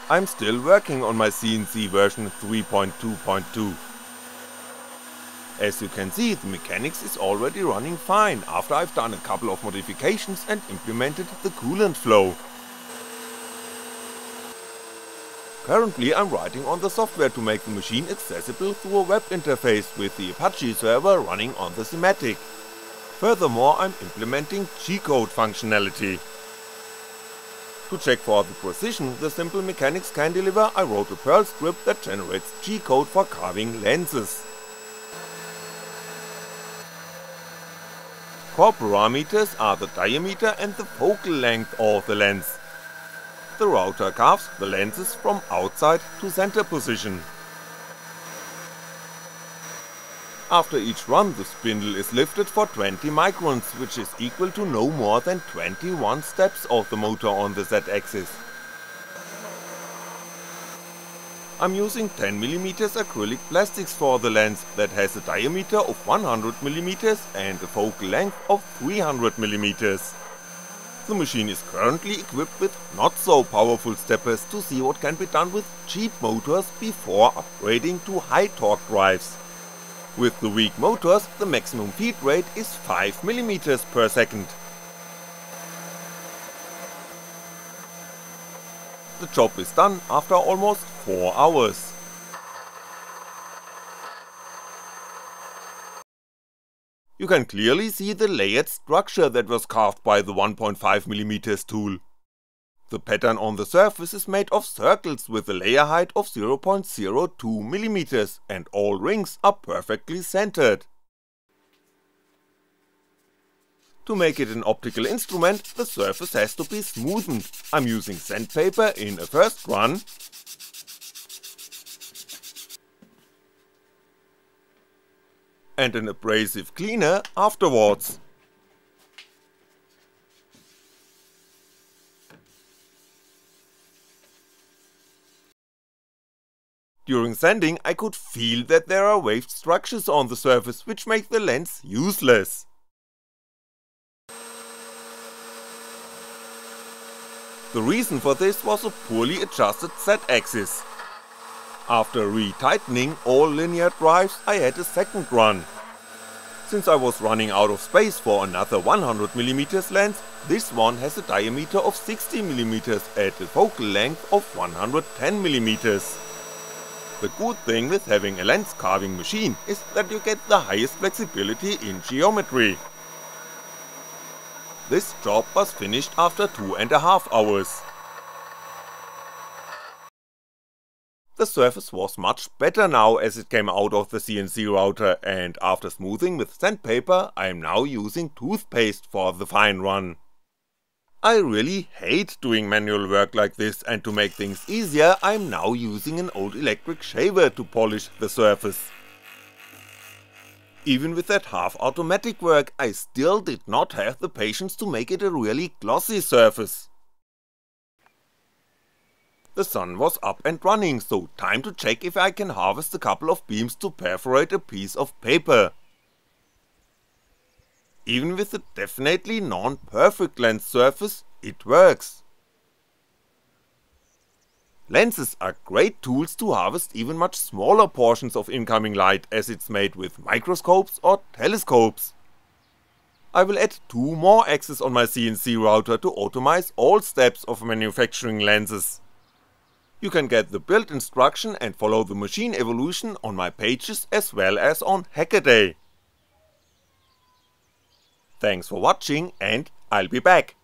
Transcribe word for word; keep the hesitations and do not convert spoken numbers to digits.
I'm still working on my C N C version three point two point two. As you can see, the mechanics is already running fine after I've done a couple of modifications and implemented the coolant flow. Currently I'm writing on the software to make the machine accessible through a web interface with the Apache server running on the Simatic. Furthermore, I'm implementing G-code functionality. To check for the precision the simple mechanics can deliver, I wrote a Perl script that generates G-code for carving lenses. Core parameters are the diameter and the focal length of the lens. The router carves the lenses from outside to center position. After each run the spindle is lifted for twenty microns, which is equal to no more than twenty-one steps of the motor on the Z-axis. I'm using ten millimeter acrylic plastics for the lens that has a diameter of one hundred millimeter and a focal length of three hundred millimeter. The machine is currently equipped with not so powerful steppers to see what can be done with cheap motors before upgrading to high torque drives. With the weak motors the maximum feed rate is five millimeters per second. The job is done after almost four hours. You can clearly see the layered structure that was carved by the one point five millimeter tool. The pattern on the surface is made of circles with a layer height of zero point zero two millimeter and all rings are perfectly centered. To make it an optical instrument, the surface has to be smoothened. I'm using sandpaper in a first run, and an abrasive cleaner afterwards. During sanding I could feel that there are waved structures on the surface which make the lens useless. The reason for this was a poorly adjusted Z-axis. After retightening all linear drives I had a second run. Since I was running out of space for another one hundred millimeter lens, this one has a diameter of sixty millimeter at a focal length of one hundred ten millimeter. The good thing with having a lens carving machine is that you get the highest flexibility in geometry. This job was finished after two and a half hours. The surface was much better now as it came out of the C N C router, and after smoothing with sandpaper I am now using toothpaste for the fine run. I really hate doing manual work like this, and to make things easier I'm now using an old electric shaver to polish the surface. Even with that half automatic work I still did not have the patience to make it a really glossy surface. The sun was up and running, so time to check if I can harvest a couple of beams to perforate a piece of paper. Even with a definitely non-perfect lens surface, it works. Lenses are great tools to harvest even much smaller portions of incoming light, as it's made with microscopes or telescopes. I will add two more axes on my C N C router to automate all steps of manufacturing lenses. You can get the build instruction and follow the machine evolution on my pages as well as on Hackaday. Thanks for watching and I'll be back.